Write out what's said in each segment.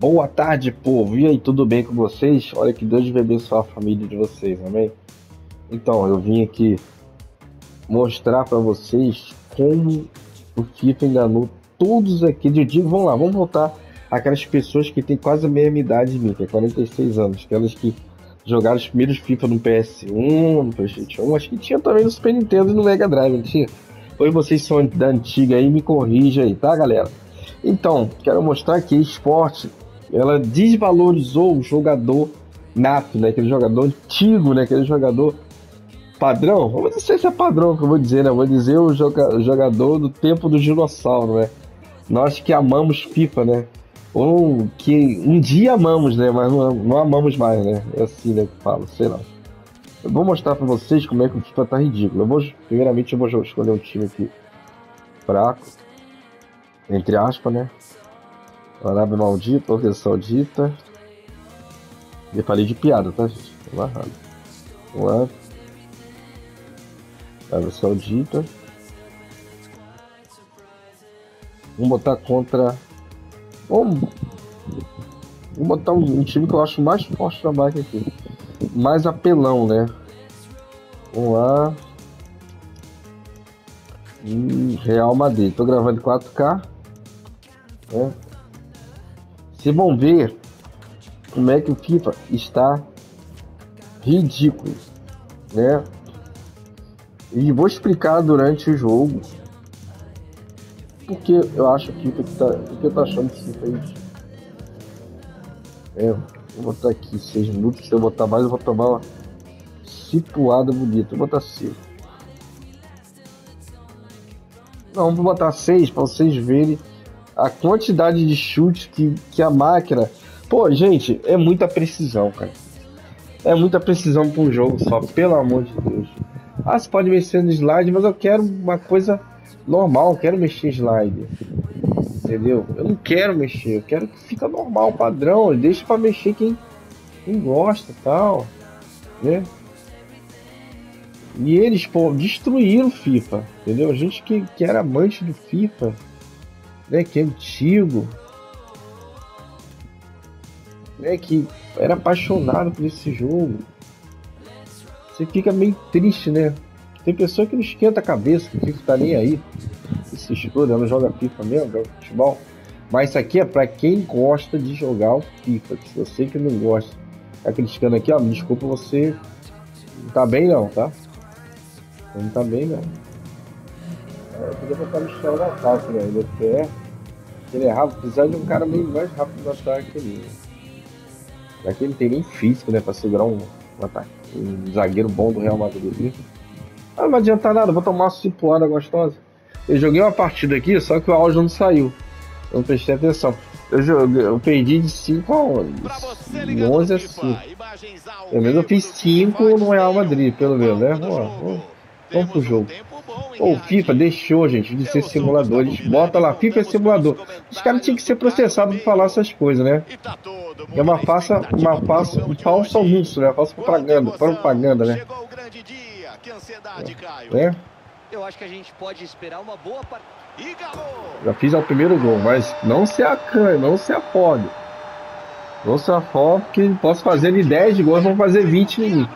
Boa tarde, povo. E aí, tudo bem com vocês? Olha que Deus vai abençoar a família de vocês, amém? Então, eu vim aqui mostrar para vocês como o FIFA enganou todos aqui de dia. Vamos lá, vamos voltar aquelas pessoas que têm quase a mesma idade de mim, que é 46 anos, aquelas que jogaram os primeiros FIFA no PS1, no PlayStation 1, acho que tinha também no Super Nintendo e no Mega Drive, não tinha? Ou vocês são da antiga aí, me corrija aí, tá, galera? Então, quero mostrar que esporte, ela desvalorizou o jogador nato, né? Aquele jogador antigo, né? Aquele jogador padrão. Vamos dizer se é padrão que eu vou dizer, né? Eu vou dizer o jogador do tempo do dinossauro, né? Nós que amamos FIFA, né? Ou que um dia amamos, né? Mas não amamos mais, né? É assim, né? Que falo, sei lá. Eu vou mostrar pra vocês como é que o FIFA tá ridículo. Primeiramente, eu vou escolher um time aqui fraco, entre aspas, né? Arábia Maldita, Arábia Saudita. Eu falei de piada, tá, gente? Tô amarrado. Vamos lá. Arábia Saudita. Vamos botar contra. Vamos botar um time que eu acho mais forte da máquina aqui. Mais apelão, né? Vamos lá. Real Madrid. Tô gravando em 4K. Né? Vocês vão ver como é que o FIFA está ridículo, né? E vou explicar durante o jogo porque eu acho que o FIFA tá, porque eu tô achando que o FIFA é ridículo. Vou botar aqui 6 minutos, se eu botar mais eu vou tomar uma cipuada bonita. Vou botar 5. Não, vou botar 6 para vocês verem a quantidade de chute que a máquina... Pô, gente, é muita precisão, cara. É muita precisão para um jogo só, pelo amor de Deus. Ah, você pode mexer no slide, mas eu quero uma coisa normal, eu quero mexer em slide. Entendeu? Eu não quero mexer, eu quero que fica normal, padrão. Deixa para mexer quem gosta e tal, né? E eles, pô, destruíram o FIFA, entendeu? A gente que era amante do FIFA, né? Que é antigo, né? Que era apaixonado por esse jogo. Você fica meio triste, né? Tem pessoa que não esquenta a cabeça, que o FIFA tá nem aí. Esse estudo, não joga FIFA mesmo, joga futebol. Mas isso aqui é pra quem gosta de jogar o FIFA. Se você que não gosta, tá criticando aqui, ó, me desculpa, você não tá bem não, tá? Não tá bem não. Eu podia botar o Michel no ataque, né? Ele é rápido, precisa de um cara meio mais rápido no ataque que ele. Já que ele tem nem físico, né, pra segurar um ataque. Um zagueiro bom do Real Madrid. Ah, não adianta nada, vou tomar uma cipuada gostosa. Eu joguei uma partida aqui, só que o áudio não saiu. Eu não prestei atenção. Eu perdi de 5 a 11. 11 a 5. Pelo menos eu fiz 5 no Real Madrid, pelo menos, né? Vamos pro jogo. O FIFA deixou, gente, de ser simulador. Eles botam lá, FIFA é simulador. Os caras tinham que ser processados por falar essas coisas, né? É uma falsa anúncio, né? Uma falsa propaganda, né? Eu acho que a gente pode esperar uma boa partida. Já fiz o primeiro gol, mas não se acanhe, não se afogue. Não se afogue, porque posso fazer de 10 de gols, vamos fazer 20 em mim.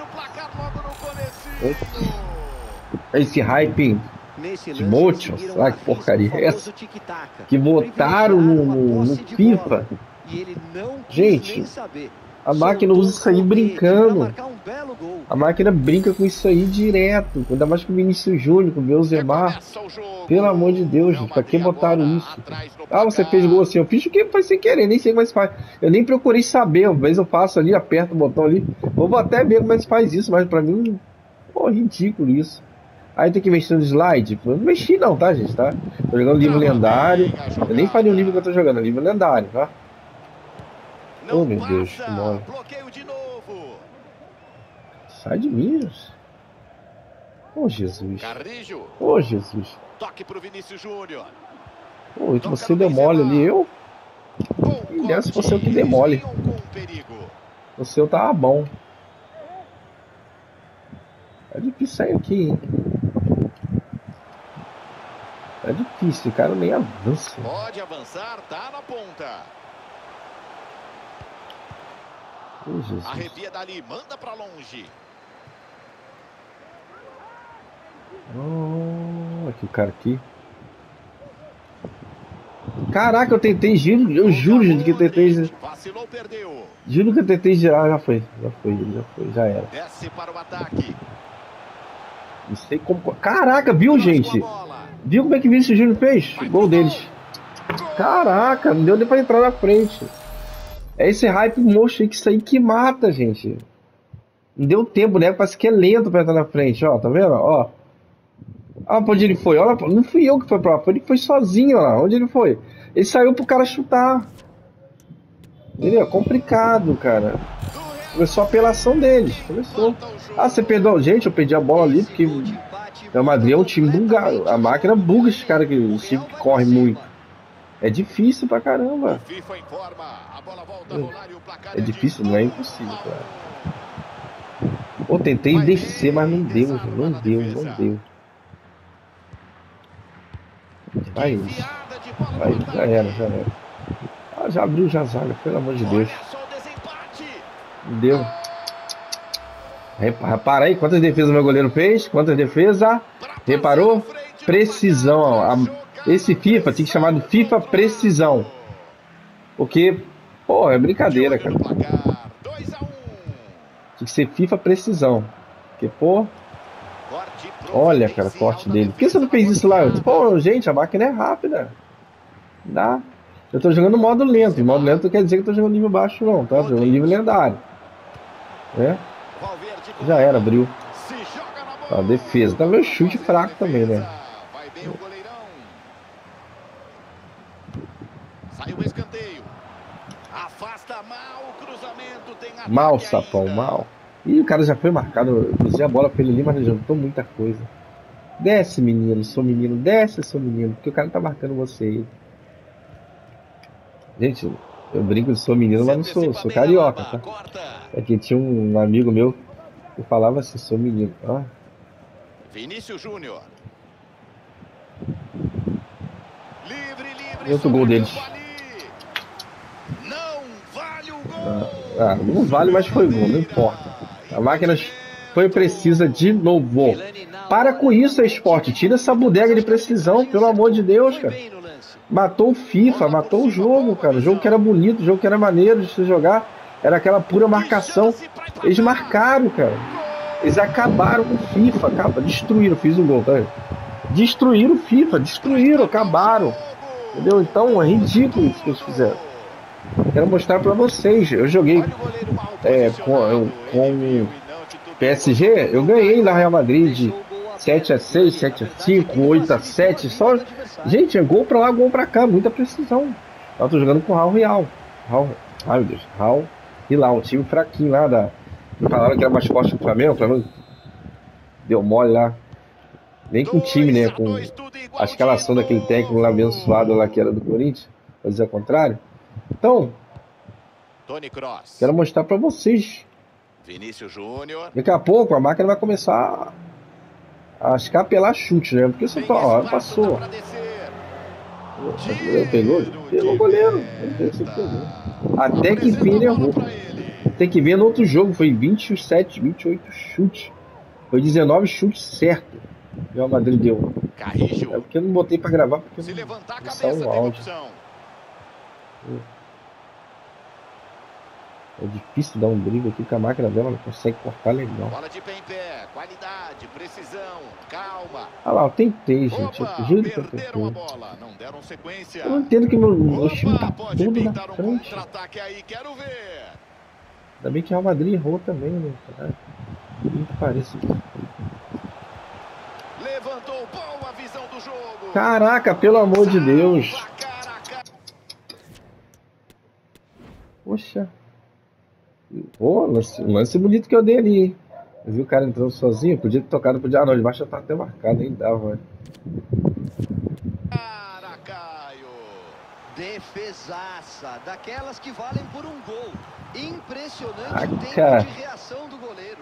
Esse hype de motion, sabe que porcaria é essa? Que botaram no FIFA. Gente, a máquina usa isso aí brincando. A máquina brinca com isso aí direto. Ainda mais com o Vinícius Júnior, com o Benzema. Pelo amor de Deus, gente, pra que botaram isso? Ah, você fez gol assim. Eu fiz o que foi sem querer, nem sei como é que faz. Eu nem procurei saber. Às vezes eu faço ali, aperto o botão ali. Vou até ver como é que faz isso, mas pra mim, pô, ridículo isso. Aí tem que mexer no slide. Eu não mexi não, tá, gente? Tá? Tô jogando livro lendário. Eu nem falei o livro que eu tô jogando, é livro lendário, tá? Oh, meu Deus, que mole. Sai de mim, Jesus. Oh, Jesus. Oh, Jesus. Toque pro Vinícius Júnior. Oh, você deu mole ali, eu? E se fosse eu que demole. O seu tava bom. É difícil sair aqui, hein? É difícil, o cara nem avança. Pode avançar, tá na ponta. Oh, Jesus. Arrepia dali, manda pra longe. Oh, aqui o cara aqui. Caraca, eu tentei, eu juro, gente, que eu tentei. Vacilou, perdeu. Juro que eu tentei girar, já era. Desce para o ataque. Não sei como. Caraca, viu, gente? Viu como é que Vinícius Júnior fez? O gol deles. Caraca, não deu nem pra entrar na frente. É esse hype monstro aí, que isso aí que mata, gente. Não deu tempo, né? Parece que é lento pra entrar na frente, ó. Tá vendo? Ó. Ah, pra onde ele foi? Olha, não fui eu que foi pra lá, ele foi sozinho lá. Onde ele foi? Ele saiu pro cara chutar. Entendeu? É complicado, cara. Começou a apelação deles. Começou. Ah, você perdeu. Gente, eu perdi a bola ali porque o Real Madrid é um time bugado. A máquina buga esses caras que corre muito. É difícil pra caramba. É difícil, não é impossível, cara. Pô, tentei descer, mas não deu, gente. Não deu. Vai isso. Vai, já era. Ah, já abriu já a zaga, pelo amor de Deus. Não deu. Repara aí quantas defesas meu goleiro fez. Quantas defesas? Reparou? Precisão. Esse FIFA tinha que chamar de FIFA Precisão. Porque, pô, é brincadeira, cara. Tinha que ser FIFA Precisão. Porque, pô. Olha, cara, corte dele. Por que você não fez isso lá? Pô, gente, a máquina é rápida. Dá. Eu tô jogando modo lento. E modo lento não quer dizer que eu tô jogando nível baixo, não, tá? Tô jogando nível lendário. É? Já era, abriu. A defesa. Tá meu chute fraco também, né? Saiu o escanteio. Afasta mal o cruzamento. Tem mal, sapão, mal. Ih, o cara já foi marcado. Eu cruzei a bola pra ele ali, mas ele adiantou muita coisa. Desce, menino. Sou menino. Desce, sou menino. Porque o cara tá marcando você aí. Gente, eu brinco de sou menino, mas não sou. Sou carioca, tá? Aqui tinha um amigo meu que falava assim, sou menino. Ó. Vinícius Júnior. Livre. Outro gol deles. Não vale o gol. Não vale, mas foi gol, não importa. A máquina foi precisa de novo. Para com isso, esporte. Tira essa bodega de precisão, pelo amor de Deus, cara. Matou o FIFA, matou o jogo, cara. O jogo que era bonito, o jogo que era maneiro de se jogar. Era aquela pura marcação. Eles marcaram, cara. Eles acabaram com o FIFA, destruíram. Fiz um gol, tá vendo? Destruíram o FIFA, acabaram. Entendeu? Então é ridículo isso que eles fizeram. Quero mostrar pra vocês. Eu joguei com PSG. Eu ganhei na Real Madrid de 7-6, 7-5, 8-7. Só... Gente, é gol pra lá, gol pra cá. Muita precisão. Eu tô jogando com o Raul Real. Ai, meu Deus. Raul Hilal, um time fraquinho lá da... Falaram que era mais forte que o Flamengo. O Flamengo deu mole lá. Nem com o time, né? Com a escalação daquele técnico lá abençoado lá que era do Corinthians. Pra dizer o contrário. Então, quero mostrar pra vocês. Vinícius Júnior. Daqui a pouco a máquina vai começar a escapelar chute, né? Porque você fala, ó, passou. Pegou o goleiro. Até que enfim ele errou. Tem que ver no outro jogo, foi 27, 28 chutes. Foi 19 chutes certo. O Real Madrid deu. É porque eu não botei pra gravar, porque se levantar a cabeça, cabeça, um áudio. É difícil dar um drible aqui, que a máquina dela não consegue cortar legal. Bola de pé em pé, qualidade, precisão, calma. Ah lá, eu tentei, gente. Eu juro que eu tentei. Não deram sequência. Eu não entendo que meu time tá todo na frente. Aí, quero ver. Ainda bem que o Real Madrid errou também, né? Muito parece. Levantou boa visão do jogo. Caraca, pelo amor de Deus. Poxa. Pô, lance bonito que eu dei ali, hein? Eu vi o cara entrando sozinho, podia ter tocado pro diabo, não, debaixo já tá até marcado, nem dava, velho. Defesaça, daquelas que valem por um gol. Impressionante o tempo de reação do goleiro.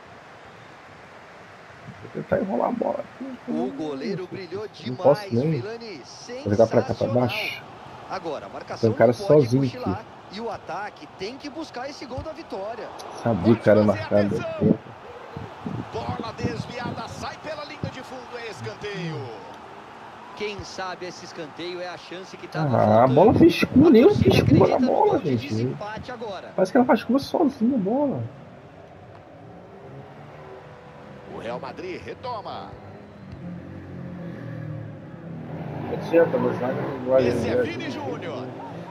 Vou tentar enrolar a bola. O goleiro brilhou demais, não posso nem. Vilani. Vou jogar pra cá, pra baixo. Agora, a marcação tem um cara não pode sozinho cochilar. aqui. E o ataque tem que buscar esse gol da vitória. Sabia que o cara marcado. Bola desviada, sai pela linha de fundo, é escanteio. Quem sabe esse escanteio é a chance que tá a bola fez curva, nem eu fiz curva na bola, gente. Agora. Parece que ela faz curva sozinha a bola. O Real Madrid retoma. Esse é Vini Júnior.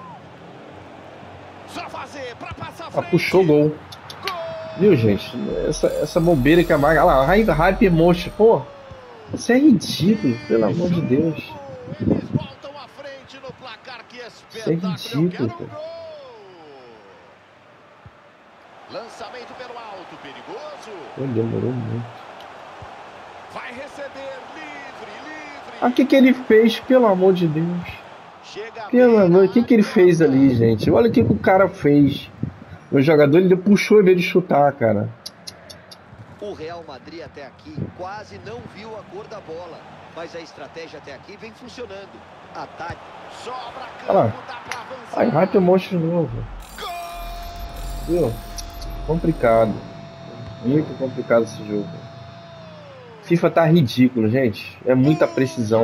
Só fazer pra passar frente. Puxou gol. Viu, gente? Essa bobeira que a Maga... Olha lá, Hyper Motion. Pô, isso é ridículo, pelo amor de Deus. Eles voltam à frente no placar, que espetáculo. Isso é ridículo, Lançamento pelo alto, perigoso. Pô, demorou muito. Vai receber, livre. Ah, o que ele fez, pelo amor de Deus? Pelo amor, o que ele fez ali, gente? Olha o que o cara fez. O jogador, ele puxou em vez de chutar, cara. O Real Madrid até aqui quase não viu a cor da bola, mas a estratégia até aqui vem funcionando. Ataque. Sobra campo, dá pra avançar. Aí, Hyper Motion de novo. Viu? Complicado. Muito complicado esse jogo. FIFA tá ridículo, gente. É muita precisão.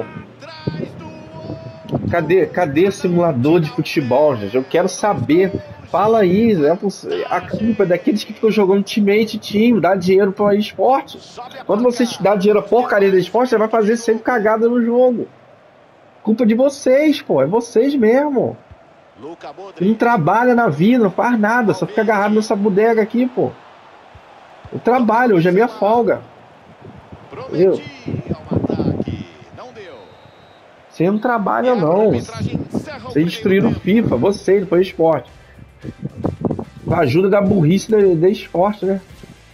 Cadê simulador de futebol, gente? Eu quero saber. Fala aí, a culpa é daqueles que ficam jogando Ultimate Team, dá dinheiro para esporte. Quando você dá dinheiro a porcaria do esporte, você vai fazer sempre cagada no jogo. Culpa de vocês, pô, é vocês mesmo. Não trabalha na vida, não faz nada, só fica agarrado nessa bodega aqui, pô. Eu trabalho, hoje é minha folga. Entendeu? Você não trabalha, não. Vocês destruíram o FIFA, vocês, depois do esporte. Com a ajuda da burrice da esporte, né?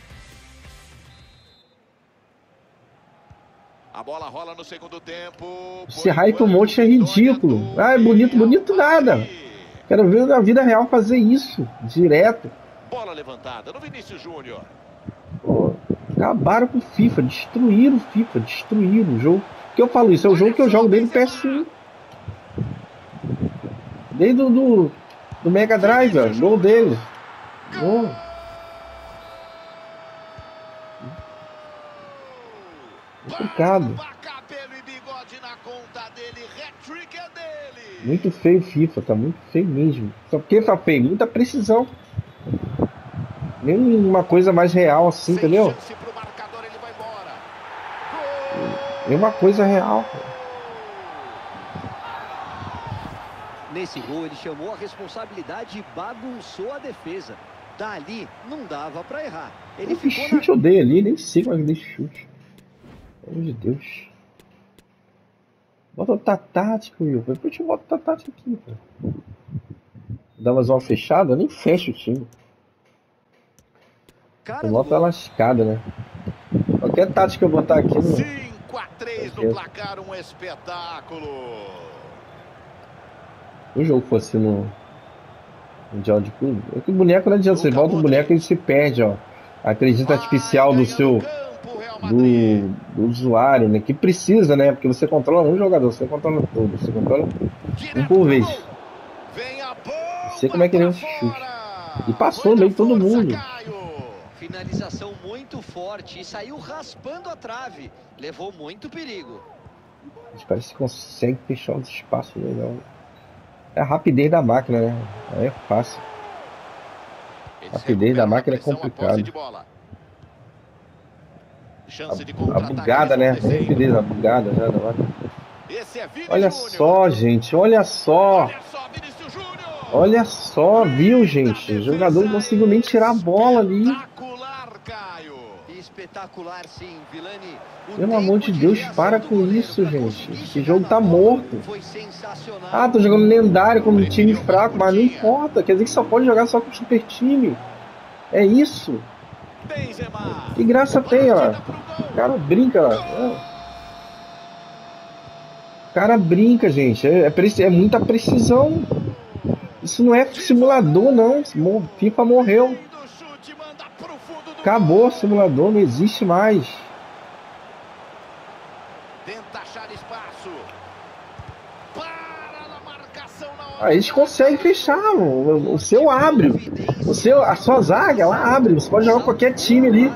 A bola rola no segundo tempo. Esse Hyper Motion é ridículo. Ah, é bonito nada. Quero ver na vida real fazer isso, direto. Bola levantada no Vinícius Júnior. Pô, acabaram com o FIFA, destruíram o FIFA, destruíram o jogo. Por que eu falo isso? É o jogo que eu jogo desde o PS1. Desde do Mega Drive, ó, gol dele. Gol. Complicado. Muito feio o FIFA, tá muito feio mesmo. Só porque tá feio, muita precisão. Nem uma coisa mais real assim, entendeu? Nem uma coisa real. Nesse gol ele chamou a responsabilidade e bagunçou a defesa. Dali não dava pra errar. Ele que chute eu dei ali, nem sei como é que dei chute. Pelo amor de Deus. Bota outra tática, Will. Depois eu boto outra tática aqui, cara. Dá mais uma fechada, eu nem fecho o time. Eu boto ela lascada, né? Qualquer tática que eu botar aqui não... 5-3 no placar, um espetáculo. Se o jogo fosse no Mundial de Clube, é que o boneco não adianta, você volta o boneco e ele se perde, ó. A inteligência artificial do seu do usuário, né? Que precisa, né? Porque você controla um jogador, você controla todo, você controla um por vez. Não sei como é que ele chute. E passou meio todo mundo. Finalização muito forte e saiu raspando a trave. Levou muito perigo. Parece que consegue fechar os espaços legal. É a rapidez da máquina, né? Aí é fácil. A rapidez da máquina é complicado. A bugada, né? A rapidez, a bugada já da máquina. Olha só, gente, olha só. Olha só, viu, gente? O jogador não conseguiu nem tirar a bola ali. Espetacular, sim, Vilani. Pelo amor de Deus, para com isso, gente. Esse jogo tá morto. Ah, tô jogando lendário como time fraco, mas não importa. Quer dizer que só pode jogar só com super time. É isso. Que graça tem, ó. O cara brinca, ó. O cara brinca, gente. É muita precisão. Isso não é simulador, não. FIFA morreu. Acabou o simulador, não existe mais. Tenta achar espaço. Para na marcação na Aí eles conseguem fechar, o seu abre. A sua zaga, ela abre. Você pode jogar qualquer time ali.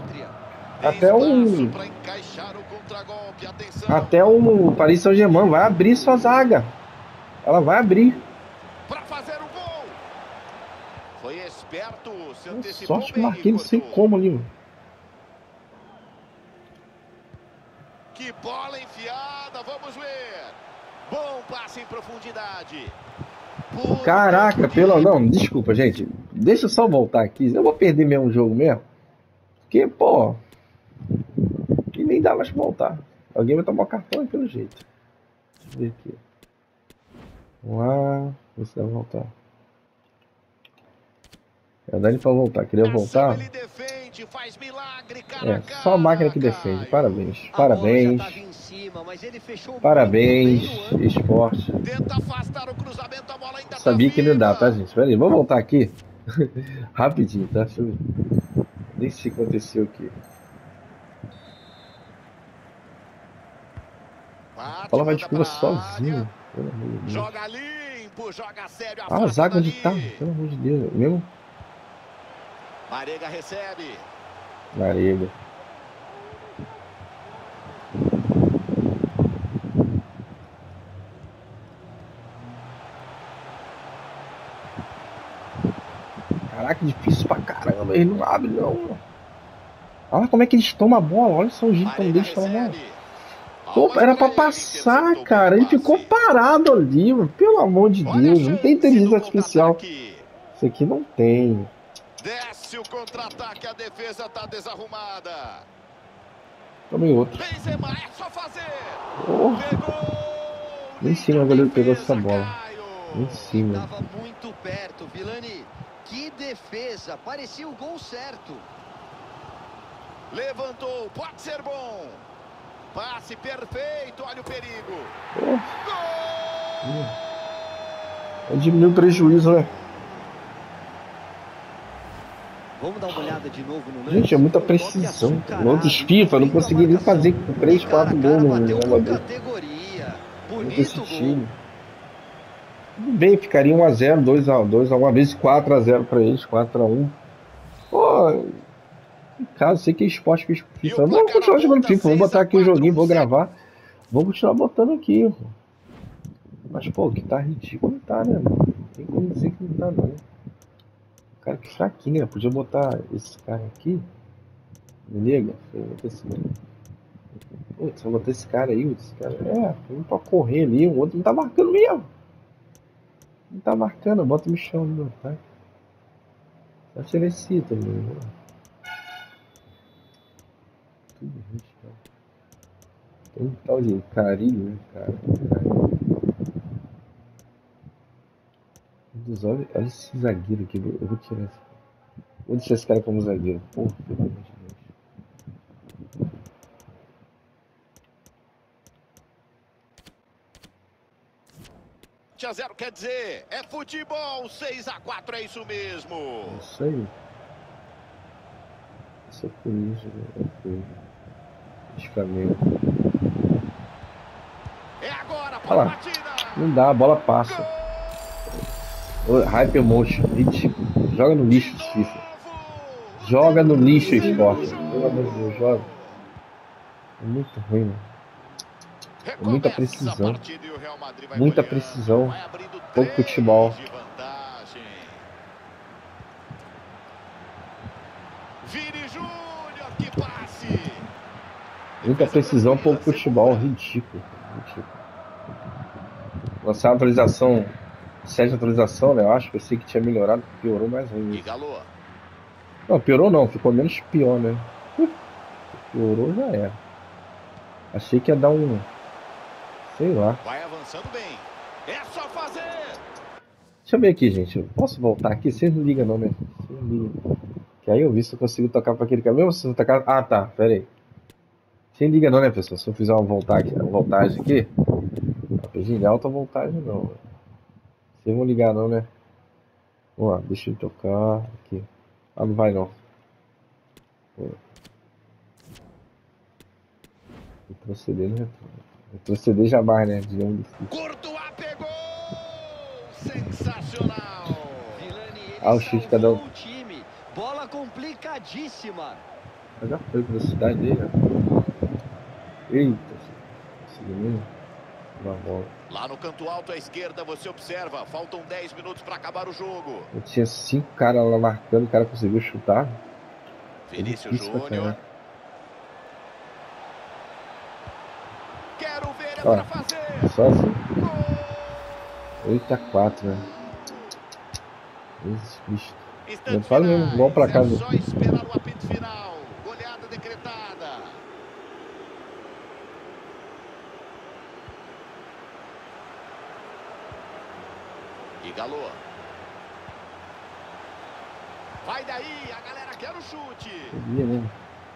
Até o Paris Saint-Germain vai abrir sua zaga. Ela vai abrir. Para fazer o gol. Foi esperto, se antecipou. Sorte que marquei, não sei como ali. Que bola enfiada, vamos ver. Bom passe em profundidade. Caraca, não, desculpa, gente. Deixa eu só voltar aqui. Eu vou perder mesmo o jogo mesmo. Porque, pô, e nem dá mais pra voltar. Alguém vai tomar o cartão aí pelo jeito. Deixa eu ver aqui. Vamos lá, ver se vai voltar. É, dá pra voltar. Queria voltar. Só a máquina que defende. Parabéns. Parabéns. Parabéns, esporte. Sabia que não dá, tá, gente? Pera aí, vamos voltar aqui. Rapidinho, tá? Deixa eu ver. Nem sei o que aconteceu aqui. A bola vai de curva sozinho. Pelo amor de Deus. Joga limpo, joga sério. A zaga onde tá? Pelo amor de Deus. Mesmo? Marega recebe. Marega. Caraca, difícil pra caramba. Ele não abre, não. Olha como é que eles tomam a bola. Olha só o jeito como eles tomam a bola. Pô, era pra passar, cara. Ele ficou parado ali, mano. Pelo amor de Deus. Não tem inteligência artificial. Isso aqui não tem. Desce o contra-ataque, a defesa tá desarrumada. Tomei outro. Benzema, é só fazer. Oh. Pegou. Nem em cima o goleiro pegou essa bola. Nem em cima. Tava muito perto, Vilani. Que defesa. Parecia o gol certo. Levantou, pode ser bom. Passe perfeito, olha o perigo. Oh. Gol! Diminuiu o prejuízo, né? Vamos dar uma olhada de novo no lance. Gente, é muita precisão. No outros FIFA, eu não consegui nem fazer 3, 4 gols no jogador. Esse time. Tudo bem, ficaria 1x0, 2x2, uma vez 4x0 pra eles, 4x1. Pô, em casa, sei que é esporte que é FIFA. Vamos continuar jogando FIFA, vou botar aqui o joguinho, vou gravar. Vou continuar botando aqui. Mas, pô, que tá ridículo, tá, né, mano? Não tem como dizer que não tá, não. Cara, que fraquinho, né? Podia botar esse cara aqui. Me liga? Putz, vou botar esse cara aí. Esse cara. Um pra correr ali, o outro não tá marcando mesmo. Não tá marcando, bota o Michel ali no ataque. Só tira esse também, né? Tudo gente, cara. Tem um tal de carinho, né, cara? Olha esse zagueiro aqui, eu vou tirar esse. Vou deixar esse cara como zagueiro. Pô, pelo amor de Deus. 7x0 quer dizer, é futebol, 6x4 é isso mesmo. É isso aí. Isso é por isso, né? Foi. Flamengo. É agora, olha lá. Não dá, a bola passa. Hypermotion, ridículo. Joga no lixo de FIFA. Joga no lixo, esporte. Pelo amor de Deus, joga. É muito ruim, mano. É muita precisão. Muita precisão. Pouco futebol. Muita precisão, pouco futebol. Ridículo. Lançar uma atualização. 7 atualização, né? Eu acho que eu sei que tinha melhorado, piorou mais ruim. Não, piorou não, ficou menos pior, né? Piorou já era. Achei que ia dar um. Sei lá. Vai avançando bem. É só fazer. Deixa eu ver aqui, gente. Eu posso voltar aqui? Vocês não ligam não, né? Vocês não ligam. Que aí eu vi se eu consigo tocar para aquele caminho. Se eu tocar. Ah, tá. Pera aí. Sem liga não, né, pessoal? Se eu fizer uma voltagem aqui. Rapidinho, de alta voltagem não. Vocês vão ligar não, né? Vamos lá, deixa eu tocar aqui. Ah, não vai não. Retroceder, né? Retroceder jamais, né? Digamos difícil. Courtois pegou! Sensacional. O chute cada um. Bola complicadíssima. Já foi a velocidade dele. Eita. Seguindo. Uma bola. Lá no canto alto à esquerda você observa. Faltam 10 minutos para acabar o jogo. Eu tinha 5 caras lá marcando. O cara conseguiu chutar. Vinícius Júnior. Quero ver para fazer. Só assim. 8-4, né? Jesus Cristo. Não faz mesmo, vamos pra casa. É só esperar o apito final. Goleada decretada. E Galo. Vai daí, a galera quer o chute. Sabia, né?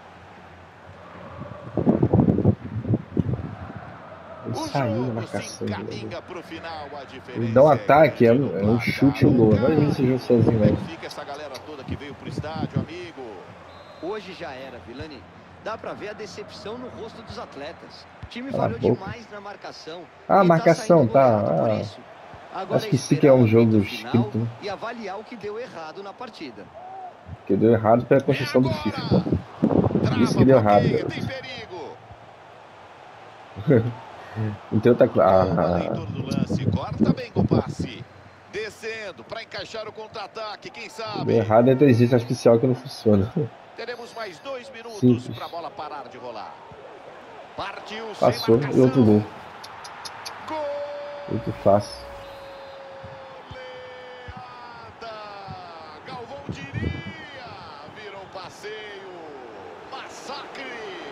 Ele saiu na marcação. Ele dá um ataque, é um chute no gol. Vai ver se jogo sozinho, né? Fica essa galera toda que veio pro estádio, amigo. Hoje já era, Vilani. Dá pra ver a decepção no rosto dos atletas. O time falhou demais na marcação. A marcação, tá. Acho que sim que é um jogo escrito, né? E avaliar o que deu errado na partida. O que deu errado foi a construção do FIFA. Isso que deu errado. Tem perigo. Então tá claro. Corta bem com o passe. Descendo para encaixar o contra-ataque, quem sabe? Deu errado é a inteligência artificial que não funciona. Teremos mais 2 minutos para a bola parar de rolar. Partiu. Passou e outro gol. Muito fácil. Galvão diria. Virou passeio. Massacre.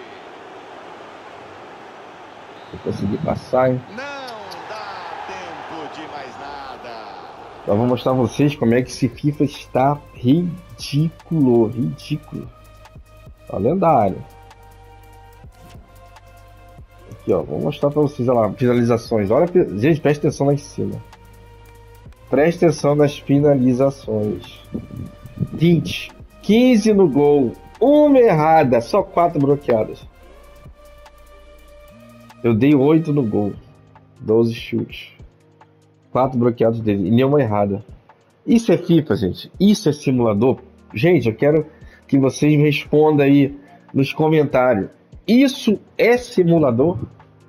Eu consegui passar, hein? Não dá tempo de mais nada. Eu vou mostrar a vocês como é que esse FIFA está ridículo. Ridículo. Ó, lendário. Aqui, ó. Vou mostrar pra vocês, olha lá, finalizações. Olha, gente, presta atenção lá em cima. Presta atenção nas finalizações. 20. 15 no gol. Uma errada. Só 4 bloqueadas. Eu dei 8 no gol. 12 chutes. 4 bloqueados dele. E nenhuma errada. Isso é FIFA, gente. Isso é simulador. Gente, eu quero que vocês me respondam aí nos comentários. Isso é simulador?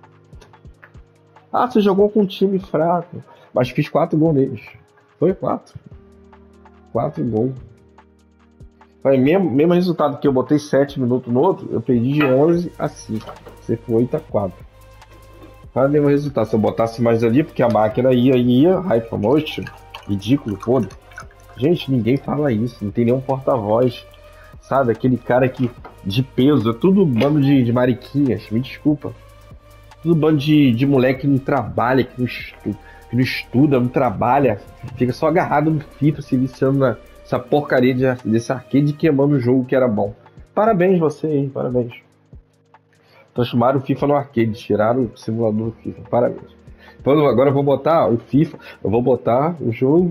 Ah, você jogou com um time fraco. Mas fiz 4 gols neles. Foi 4. 4 gols. Foi mesmo resultado que eu botei 7 minutos no outro. Eu perdi de 11 a 5. Você foi 8-4. Foi o mesmo resultado. Se eu botasse mais ali, porque a máquina ia. Hypermotion. Ridículo, foda. Gente, ninguém fala isso. Não tem nenhum porta-voz. Sabe? Aquele cara que de peso. É tudo bando de mariquinhas. Me desculpa. Tudo bando de moleque que não trabalha, que não estuda, não trabalha. Fica só agarrado no FIFA, se viciando nessa porcaria desse arcade, queimando o jogo que era bom. Parabéns você, hein? Parabéns. Transformaram o FIFA no arcade, tiraram o simulador do FIFA. Parabéns. Então, agora eu vou botar o FIFA, eu vou botar o jogo.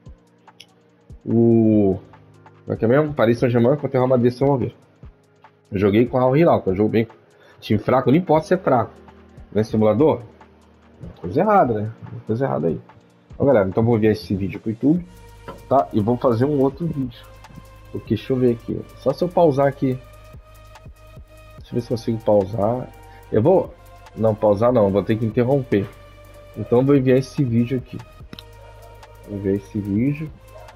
Como é que é mesmo? Paris Saint-Germain contra o Real Madrid, vamos ver. Eu joguei com o Al Hilal, que é um jogo bem. Time fraco, não importa se é fraco. Não é simulador? Coisa errada, né? Coisa errada aí. Então, galera, então vou enviar esse vídeo pro YouTube, tá? E vou fazer um outro vídeo. Porque deixa eu ver aqui. Só se eu pausar aqui. Deixa eu ver se consigo pausar. Eu vou. Não, pausar não, vou ter que interromper. Então eu vou enviar esse vídeo aqui. Vou enviar esse vídeo.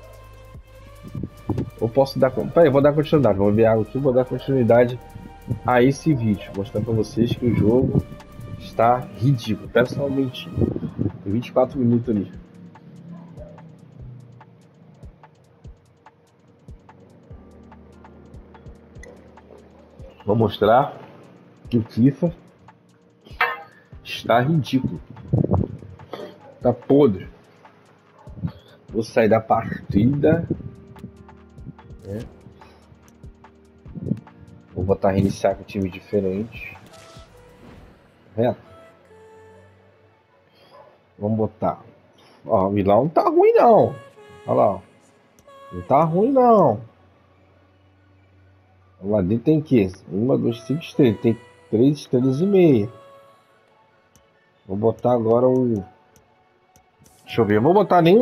Eu posso dar. Peraí, eu vou dar continuidade. Vou enviar aqui, vou dar continuidade a esse vídeo. Mostrando pra vocês que o jogo está ridículo. Pessoalmente. Tem 24 minutos ali. Vou mostrar que o FIFA está ridículo. Tá podre. Vou sair da partida. Vou botar reiniciar com time diferente. Tá vendo? Vamos botar. Ó, o Milão não tá ruim não. Olha lá. Ó. Não tá ruim não. Lá dentro tem que 1, 2, 5 estrelas. Tem 3 estrelas e meia. Vou botar agora o Deixa eu ver. Eu vou botar nem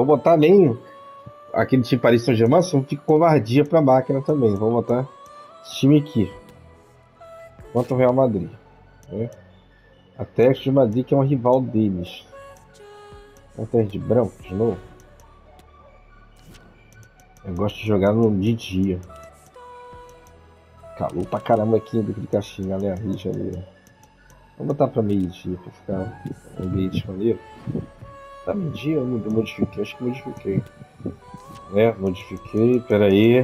aquele time Paris Saint-Germain, senão fica covardia pra máquina também. Vou botar esse time aqui. Contra o Real Madrid. Né? Atlético de Madrid, que é um rival deles. Atlético de branco, de novo. Eu gosto de jogar no dia. Calor pra caramba aqui daquele caixinha, galera. Rio de Janeiro. Vou botar pra meio-dia pra ficar um ambiente maneiro. Tá meio-dia eu modifiquei? Acho que modifiquei. Modifiquei. Pera aí.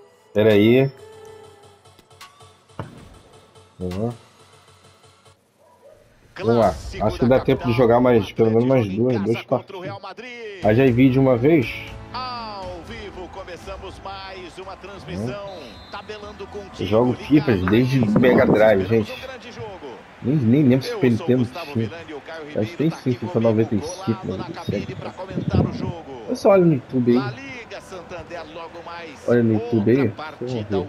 Vamos lá. Acho que dá tempo de jogar mais, pelo menos mais dois partidos. Aí já envie de uma vez. Ao vivo começamos mais uma transmissão. Tabelando contigo. Eu jogo FIFA desde o Mega Drive, gente. Nem lembro se Super Nintendo tinha. Acho que tem sim, FIFA 95, 97. Eu só olho no YouTube aí. Olha no YouTube aí. Vamos ver.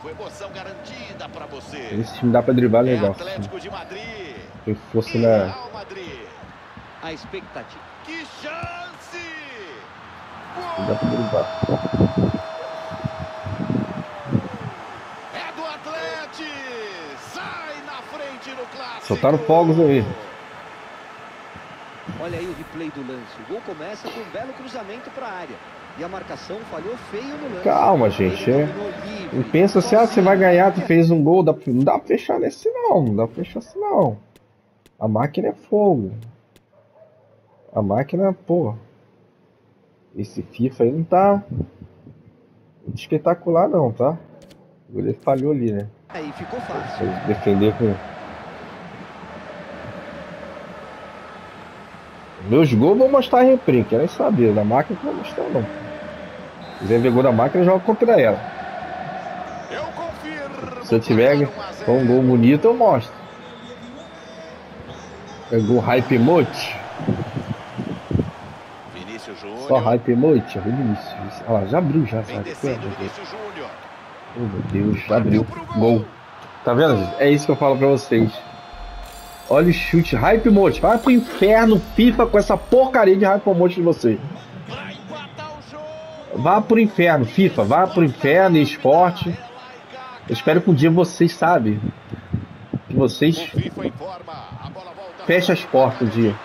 Esse time dá pra driblar legal. Tem força na. A expectativa. Que chance! Dá pra driblar. É do Atlético! Sai na frente no clássico! Soltaram fogos aí. Olha aí o replay do lance. O gol começa com um belo cruzamento para a área. E a marcação falhou feio no lance. Calma, gente. Não pensa assim, você vai ganhar, tu fez um gol. Não dá pra fechar nesse não. Não dá pra fechar assim não. A máquina é fogo. A máquina, pô. Esse FIFA aí não tá espetacular não, tá? O goleiro falhou ali, né? Aí ficou fácil. Defender com... Meus gols vou mostrar em replay, querem saber. Da máquina não vou mostrar não. Se quiser ver gol da máquina, joga contra ela. Se eu tiver com um gol bonito, eu mostro. É gol hype emote. Só hype emote. Olha lá, já abriu já. Oh meu Deus, já abriu. Gol. Tá vendo? É isso que eu falo pra vocês. Olha o chute, hype mode. Vai pro inferno, FIFA, com essa porcaria de hype mode de vocês. Vá pro inferno, FIFA. Vá pro inferno, esporte. Eu espero que um dia vocês sabem. Que vocês fechem as portas um dia.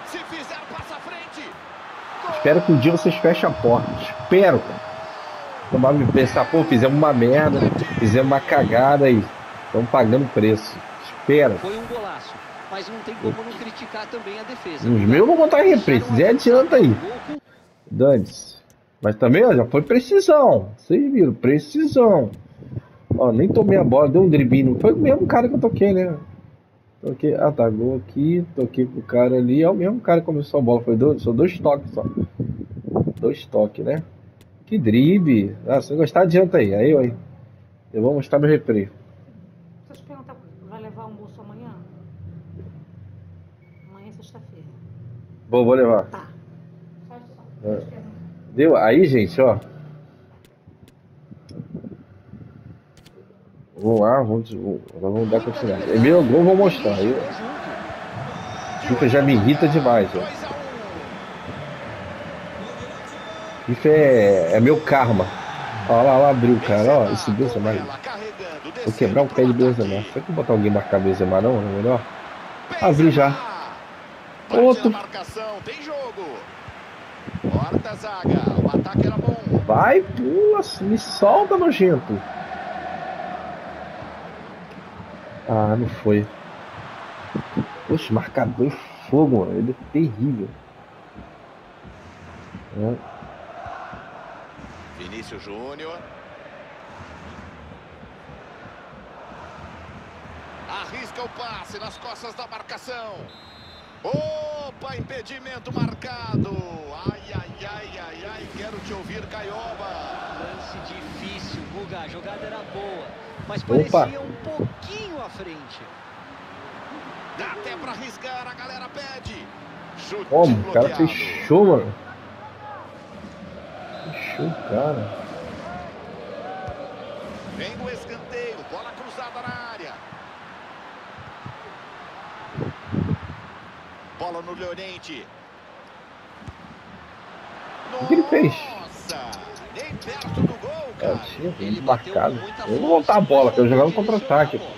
Espero que um dia vocês fechem a porta. Espero, cara. Tomar me pensar, pô, fizemos uma merda. Fizemos uma cagada aí. Estamos pagando preço. Espero. Foi um golaço. Mas não tem como não criticar também a defesa. Os meus eu vou botar em replay. Se quiser, adianta aí. Dane-se. Mas também, ó, já foi precisão. Vocês viram, precisão. Ó, nem tomei a bola, deu um dribinho. Não foi o mesmo cara que eu toquei, né? Toquei, ah tá, gol aqui. Toquei pro cara ali. É o mesmo cara que começou a bola. São dois toques só. Dois toques, né? Que drible. Ah, se gostar, adianta aí. Aí, ó. Eu vou mostrar meu replay. Deixa eu te perguntar, vai levar almoço amanhã? Amanhã é sexta-feira. Vou levar. Tá. Deu? Aí, gente, ó. Vamos lá, vamos dar continuidade. É meu gol, vou mostrar. Aí, FIFA já me irrita demais, ó. FIFA é meu karma. Olha lá, abriu o cara, ó. Esse Benzema aí. Vou quebrar o pé de Benzema. Será que eu botar alguém marcar Benzema não? Não é melhor? Abriu já. Outro. Vai, pula, me solta, nojento. Ah, não foi. Poxa, marcador de fogo, mano. Ele é terrível. É. Vinícius Júnior. Arrisca o passe nas costas da marcação. Opa, impedimento marcado. Ai, ai, ai, ai, ai. Quero te ouvir, Caioba. Lance difícil, Guga. A jogada era boa, mas parecia um pouquinho à frente. Dá até pra arriscar, a galera pede. Chute como? O cara fechou, mano. Fechou o cara. Vem o escanteio, bola cruzada na área. Bola no Llorente. O que ele fez? Nossa, nem perto do gol, É, cara. tinha Ele muito bateu marcado. com muita Eu vou força, voltar a mas bola, que eu faltou jogava no direcionar contra-ataque. a bola.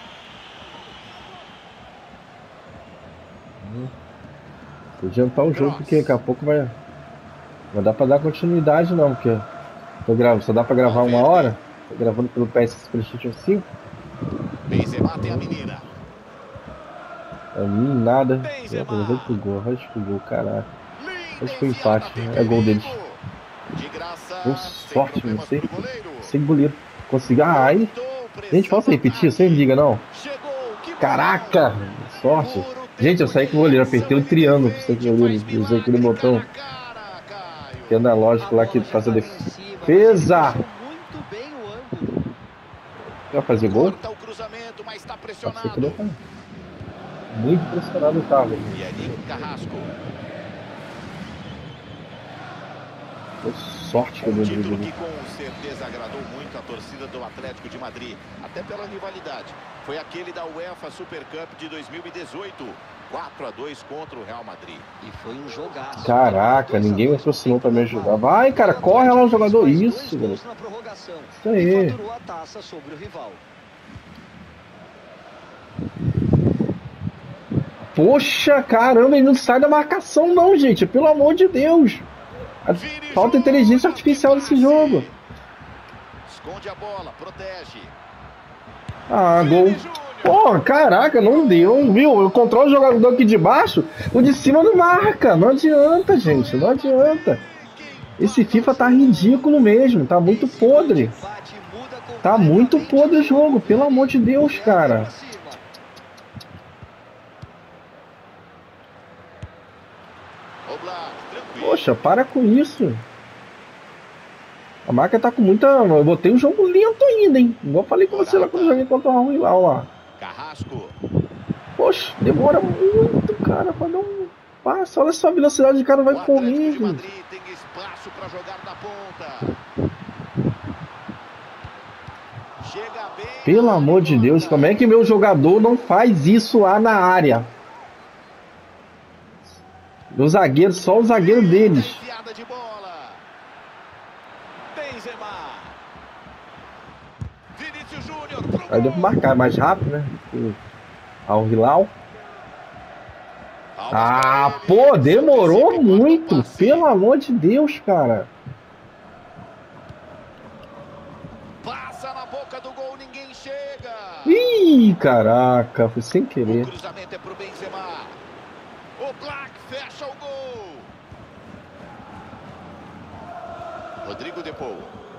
Adiantar o jogo, porque daqui a pouco vai. Não dá pra dar continuidade não, porque tô gravando, só dá pra gravar uma hora. Tô gravando pelo PlayStation 5. Benzema tem a menina. Pra mim, nada. Benzema. Vai pro gol, caraca. Linda Acho que foi enfiada, empate, tem né? É gol deles. perigo. De graça, Deu sem sorte, não problemas sei. pro goleiro. Sem goleiro. Consegui. Ah, aí. Voltou, Gente, posso repetir? Você me diga não. Chegou, que Caraca! Sorte. Puro Gente, eu saí com o goleiro, apertei o triângulo pra sair com o goleiro. Usei aquele botão que é analógico lá que faz a defesa. Muito bem o ângulo. Vai fazer gol? Corta o cruzamento, mas está Passei que pressionado. não tá. Muito pressionado o carro. E é Nico Carrasco. Deu sorte que eu Um dei título do que com certeza agradou muito a torcida do Atlético de Madrid, até pela rivalidade. Foi aquele da UEFA Super Cup de 2018, 4-2 contra o Real Madrid. E foi um jogaço. Caraca, ninguém me aproximou pra me ajudar. Vai, cara, corre lá o jogador. Isso, velho. garoto. Isso E aí. faturou a taça sobre o rival. Poxa, caramba, ele não sai da marcação não, gente. Pelo amor de Deus. Falta inteligência artificial nesse jogo. Esconde a bola, protege. Ah, gol. Porra, caraca, não deu, viu? Eu controlo o jogador aqui de baixo, o de cima não marca. Não adianta, gente, não adianta. Esse FIFA tá ridículo mesmo, tá muito podre. Tá muito podre o jogo, pelo amor de Deus, cara. Poxa, para com isso. A marca tá com muita... Eu botei um jogo lento ainda, hein? Igual eu falei com você lá quando eu joguei contra o Raul lá, ó. Carrasco. Poxa, demora muito, cara, pra dar um passo. Olha só a velocidade de cara vai correr, gente. Madrid tem espaço para jogar na ponta. Chega bem. Pelo amor de Deus, como é que meu jogador não faz isso lá na área? O zagueiro, só o zagueiro deles. Enfiada de bola. Benzema. Vinícius Júnior. Aí deu pra marcar mais rápido, né? Ao Hilal. Ah, pô, demorou muito. Pelo amor de Deus, cara. Passa na boca do gol, ninguém chega. Ih, caraca, foi sem O querer. cruzamento é pro Benzema. O Black fecha o gol. Rodrigo Depou.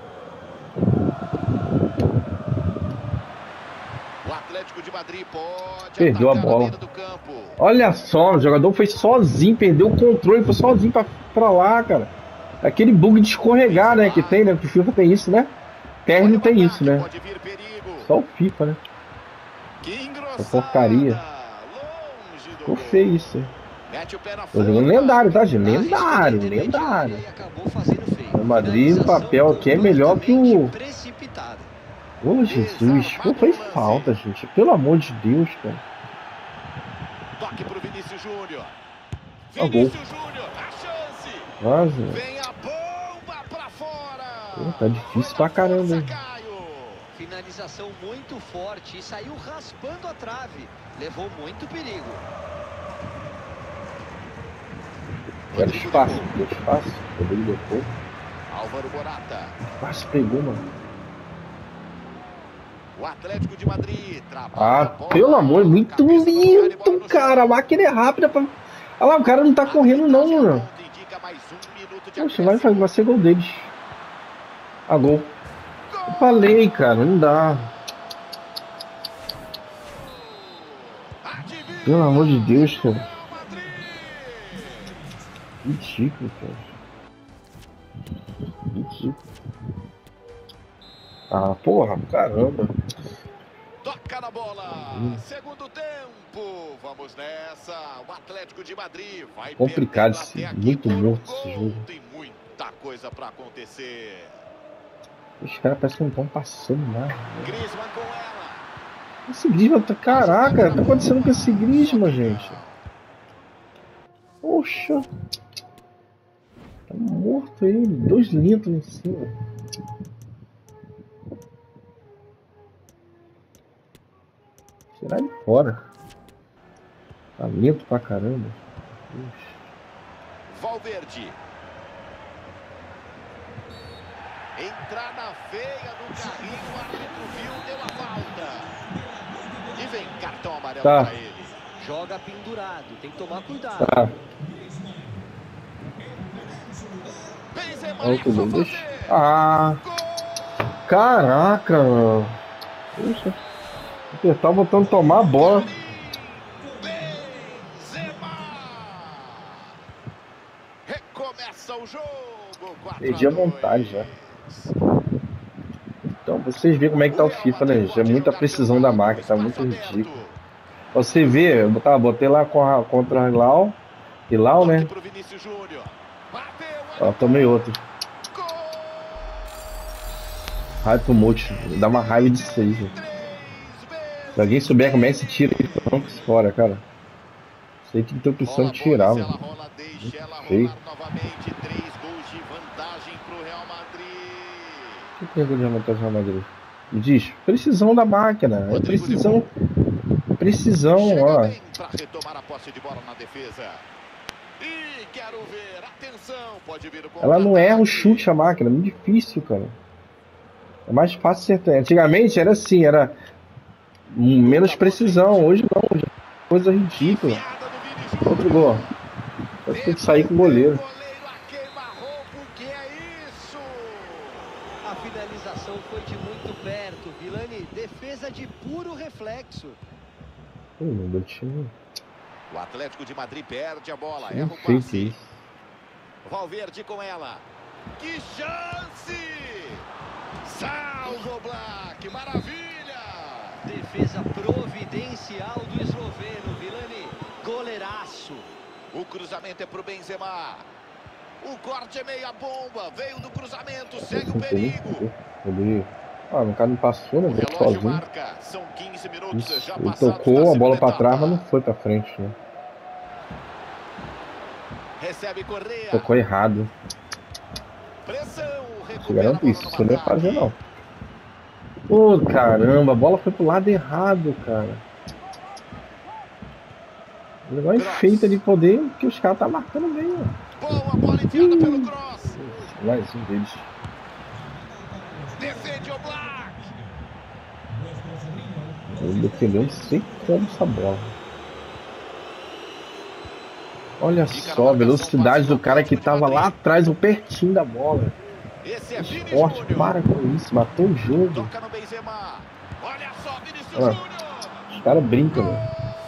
O Atlético de Madrid pode Perdeu a atacar bola. beira do campo. Olha só, o jogador foi sozinho, perdeu o controle, foi sozinho pra lá, cara. Aquele bug de escorregar, né, que tem, né? Que o FIFA tem isso, né? PES não tem isso, né? Pode vir perigo. Só o FIFA, né? Que engrossada. Essa porcaria. Longe do Ficou gol. feio isso aí. Mete o pé na Tô jogando frente. lendário, tá, gente? Lendário, lendário. E acabou fazendo feio. O Madrid no papel aqui é melhor que o... Precipitada. Ô, Jesus, pô, foi falta, gente. Pelo amor de Deus, cara. Toque pro Vinícius Júnior. Ó, gol. Vinícius Júnior, a chance. Nossa, Vem a bomba pra fora. pô, tá difícil pra caramba, hein? Caio. Finalização muito forte e saiu raspando a trave. Levou muito perigo. Era espaço, deu espaço. Rodrigo Depou. Álvaro Morata. Quase pegou, mano. O Atlético de Madrid trabalha Ah, a bola. pelo amor, muito Cabeça pra fora e bola lento, no cara. A chão. máquina é rápida pra... Olha lá, o cara não tá correndo não, mano. Indica mais um minuto de Poxa, acréscimo. vai ser gol deles. Ah, gol. Eu falei, cara, não dá. Adivinha, Pelo amor de Deus, cara. Real Madrid. Ridículo, cara. Ridículo. Ah, porra, caramba. Toca na bola. Segundo tempo. Vamos nessa. O Atlético de Madrid vai Complicado perdendo esse, até aqui muito por um morto esse gol. jogo. Tem muita coisa pra acontecer. Os caras parecem que não estão passando nada. Griezmann com ela. Esse Griezmann, caraca, o que tá acontecendo com esse Griezmann, gente? Poxa. Tá morto ele, 2 litros em cima. Tirar ele fora. Tá lento pra caramba. Ixi. Valverde. Entrada feia do carrinho, o árbitro viu, deu a falta. E vem cartão amarelo Tá. para ele. Joga pendurado, tem que tomar cuidado. Tá. Benzema Olha o que só eu deixo. fazer. Ah, Gol! caraca. Puxa. Apertar o botão de tomar a bola. Benzema! Recomeça o jogo. 4-2. Perdi a vontade já. Então, vocês veem como é que tá o FIFA, né, gente? É muita precisão da máquina, tá muito ridículo. Você vê, eu botei lá contra o Hilal, né? Pro Vinícius Júnior. Bateu, Ó, tomei outro. gol! Raiva pro Multi. Dá uma raiva de 6. Três vezes. Se alguém souber como é que se tira esse tronco fora, cara. Sei que tem opção de tirar, Se ela mano. rola, deixa ela Feio. rolar novamente. 3 gols de vantagem pro Real Madrid. O que tem de aumentar o Real Madrid? Me diz, precisão da máquina. É precisão. Precisão, Chega ó. bem pra retomar a posse de bola na defesa. E quero ver, atenção, pode vir o Ela não erra o contra-ataque. chute, a máquina. É muito difícil, cara. É mais fácil acertar. Antigamente era assim, era menos precisão. Hoje não, hoje é coisa ridícula. Enfiada do Vini Júnior. Outro gol. Vai ter que sair com o goleiro. Goleiro a queima-roupa, o que é isso? A finalização foi de muito perto. Vilani, defesa de puro reflexo. Meu time O Atlético de Madrid perde a bola, não erra o fez passe. isso. Valverde com ela. Que chance! Salva o Black, maravilha! Defesa providencial do esloveno, Vilani. Goleiraço. O cruzamento é pro Benzema. O corte é meia bomba, veio do cruzamento, segue o perigo. Ele... Ah, o cara não passou, né? O Veio relógio sozinho. marca, são 15 minutos Isso, já ele passados tocou da a bola segunda pra trás, mas etapa. não foi pra frente, né? Recebe Correa. Tocou errado. Pressão, Te recupera a garanto bola isso, no isso não ia ataque. fazer não. Pô, caramba, a bola foi pro lado errado, cara. O negócio é Cross. feito de poder que os caras tá marcando bem, ó. Boa bola enfiada pelo cross. Mais um deles. Defende o Black. Ele defendeu, não sei como essa bola. Olha só a velocidade do cara que tava lá atrás, ou pertinho da bola. Esse é Vini Esporte, Júnior. para com isso, matou o jogo. Toca no Benzema. Olha só, Vinícius Ó. Júnior. Os caras brincam, velho.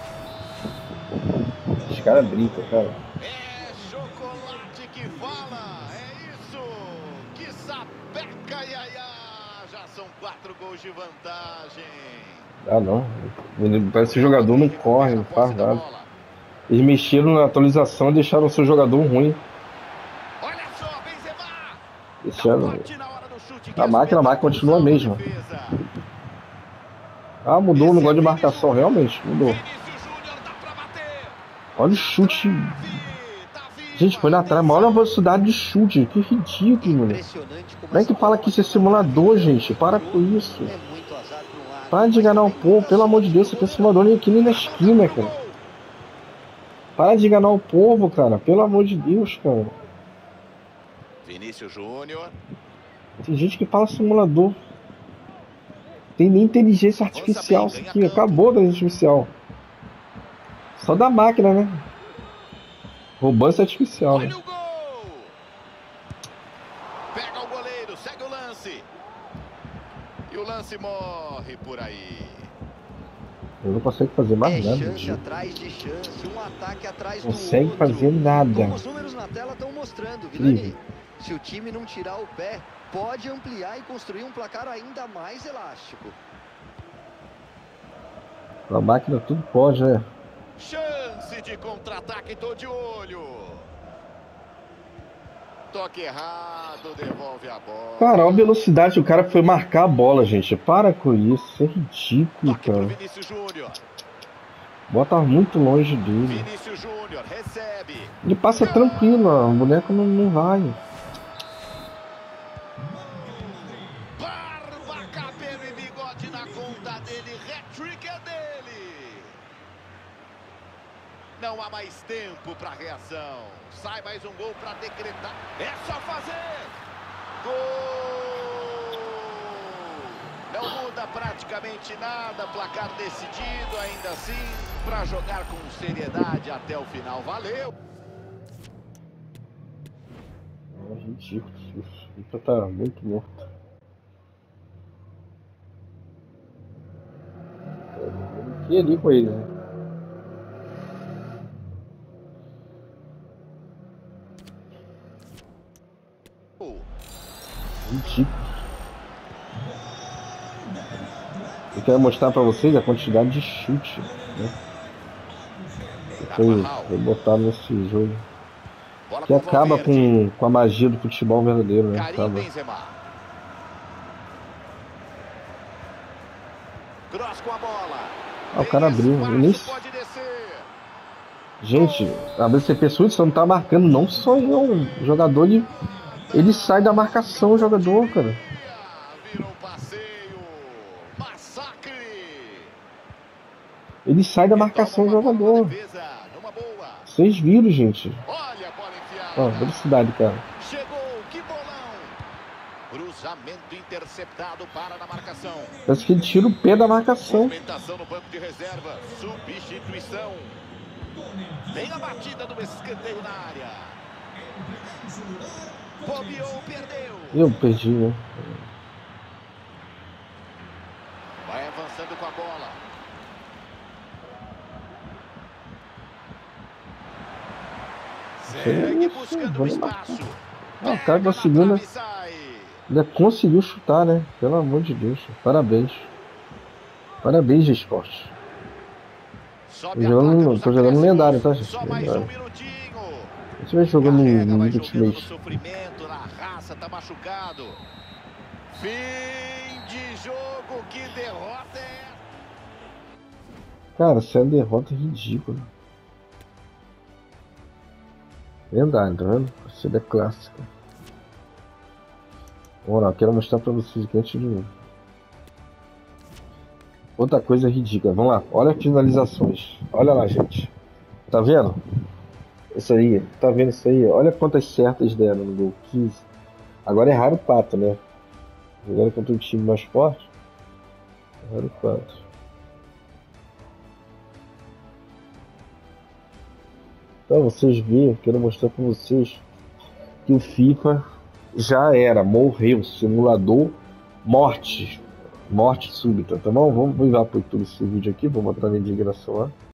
Os caras brincam, cara. É chocolate que fala. É isso. Que sapeca, Yaya. Já são 4 gols de vantagem. Ah, não. Parece que o jogador não corre, não faz Posse da nada. bola. Eles mexeram na atualização e deixaram o seu jogador ruim. Olha só, Benzema. Deixaram. Bate na hora do chute, que A máquina continua a mesma. defesa. Ah, mudou o negócio de marcação, realmente, mudou. Vinícius Júnior dá pra bater. Olha o chute. Davi, Gente, foi na trave, olha a velocidade de chute. Que ridículo, mano. Impressionante como Como é que essa fala bola que isso é passa simulador, por gente? Para com isso. É muito azar para um lado. Para de enganar o povo, pelo amor de Deus, você tem simulador nem aqui nem na esquina, cara. Para de enganar o povo, cara. Pelo amor de Deus, cara. Vinícius Júnior. Tem gente que fala simulador. Tem nem inteligência artificial isso aqui. Acabou da inteligência artificial. Só da máquina, né? Robôncia artificial, né? Olha o gol. Pega o goleiro, segue o lance. E o lance morre por aí. Eu não consigo fazer mais É nada. chance Tio. atrás de chance, um ataque atrás do Consegue outro. fazer nada. Como os números na tela estão mostrando, Vilani. Se o time não tirar o pé, pode ampliar e construir um placar ainda mais elástico. A máquina tudo pode, né? Chance de contra-ataque, tô de olho. Toque errado, devolve a bola. Cara, olha a velocidade que o cara foi marcar a bola, gente. Para com isso. Isso é ridículo, Toque pro cara. Vinícius Júnior. Bota muito longe dele. Vinícius Júnior recebe. Ele passa tranquilo, ó. O boneco não vai. Barba, cabelo e bigode na conta dele. Hat-trick é dele. Não há mais tempo para reação. Sai mais um gol para decretar. É só fazer. Gol! Não muda praticamente nada. Placar decidido ainda assim. Para jogar com seriedade até o final. Valeu! É ridículo. O Fifa tá muito morto. Eu queria ali com ele, né? Ridículo. Eu quero mostrar pra vocês a quantidade de chute, né? Foi botado nesse jogo. Que acaba com a magia do futebol verdadeiro, né? Acaba. Cross com a bola. Ah, o cara abriu. Gente, a BCP Suíça não tá marcando, não só eu. O jogador, ele sai da marcação, o jogador, cara. Virou passeio. Massacre. Ele sai da marcação, o jogador. Vocês viram, gente. Olha a bola enfiada. Ó, velocidade, cara. Chegou, que bolão. Cruzamento interceptado para na marcação. Parece que ele tira o pé da marcação. Movimentação no banco de reserva. Substituição. Vem a batida do escanteio na área. Bobeou, perdeu. Eu perdi, né? Vai avançando com a bola. Segue buscando o espaço. Ah, o cara conseguiu, né? Ele conseguiu chutar, né? Pelo amor de Deus. Parabéns. Parabéns, esporte. Tô jogando lendário, tá, gente? Lendário. A gente vai jogando no Ultimate. Sofrimento na raça, tá machucado. Fim de jogo, que derrota é? Cara, essa é uma derrota ridícula. Lendário, tá vendo? Essa é clássica. Vamos lá, quero mostrar pra vocês aqui antes de outra coisa ridícula. Vamos lá, olha as finalizações. Olha lá, gente. Tá vendo? Isso aí, tá vendo isso aí? Olha quantas certas deram no gol. 15. Agora é raro o Pato, né? Jogando contra um time mais forte. É raro o Pato. Então vocês viram, quero mostrar pra vocês que o FIFA já era, morreu, simulador, morte súbita, tá bom? Vamos lá pro YouTube esse vídeo aqui, vou botar na integração lá.